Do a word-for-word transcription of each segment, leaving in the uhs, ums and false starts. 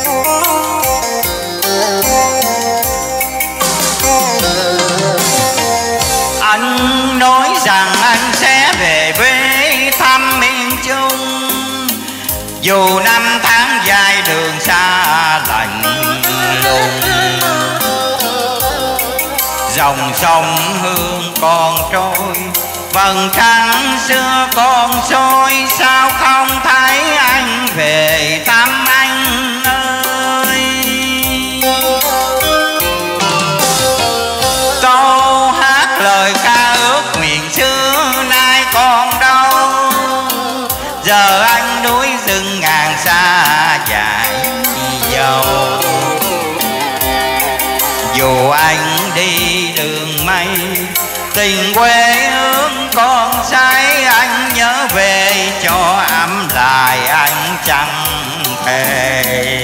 Anh nói rằng anh sẽ về quê thăm miền Trung, dù năm tháng dài đường xa lạnh lùng. Dòng sông Hương còn trôi, vầng trăng xưa còn soi, sao không thấy anh về thăm anh ơi. Câu hát lời ca ước nguyện xưa nay còn đâu, giờ anh núi rừng ngàn xa dài dầu. Dù anh đi đường mây, tình quê hương còn say, anh nhớ về cho ấm lại anh chẳng thể.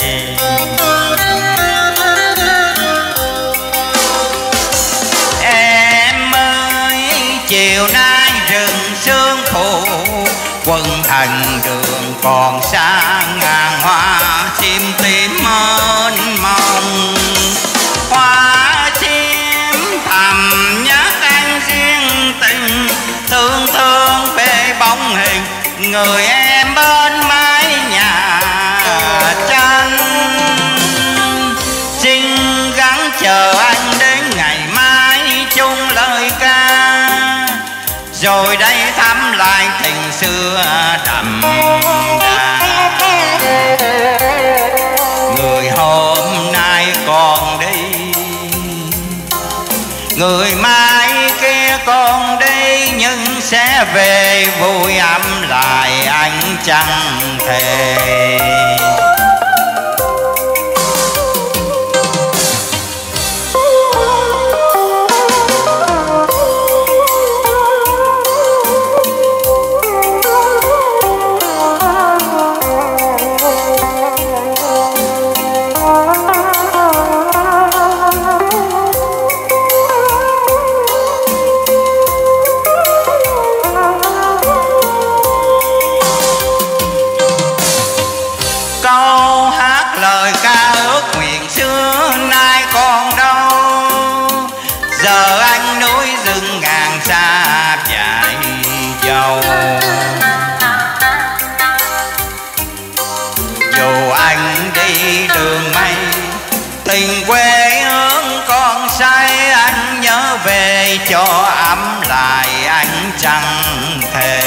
Em ơi chiều nay rừng sương phủ, quân hành đường còn xa, ngàn hoa chim tím mênh mông. Hoa chim thầm nhắc anh riêng tình, thương thương về bóng hình người em bên mái nhà tranh. Xin gắng chờ anh đến ngày mai chung lời ca, rồi đây thăm lại tình xưa đậm đà. Người hôm nay còn đi, người mai kia còn đi, nhưng sẽ về vui ấm lại anh chẳng thể. Câu hát lời ca ước nguyện xưa nay còn đâu, giờ anh núi rừng ngàn xa dài dầu. Dù anh đi đường mây, tình quê hương còn say, anh nhớ về cho ấm lại anh chẳng thể.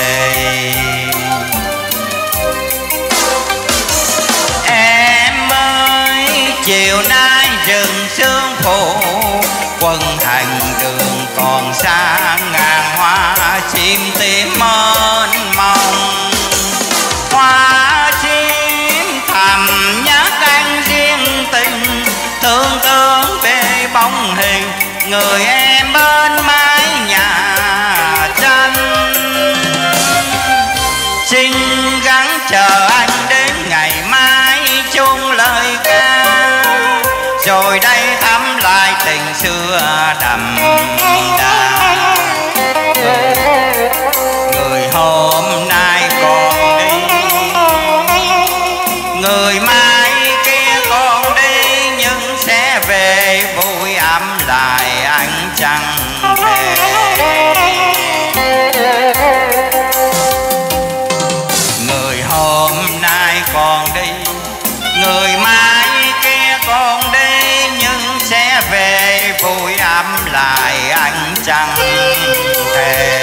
Chiều nay rừng sương phủ, quân hành đường còn xa, ngàn hoa chim tím mênh mông. Hoa chim thầm nhắc anh riêng tình, thương thương về bóng hình người em bên mái nhà tranh. Xin gắng chờ anh đến ngày mai chung lời ca, rồi đây thăm lại tình xưa đậm đà. Người hôm nay còn đi, người mai kia còn đi, nhưng sẽ về vui ấm lại anh chẳng thể. Người hôm nay còn đi, người mai kia còn đi, nhưng sẽ về vui ấm lại anh chẳng thể.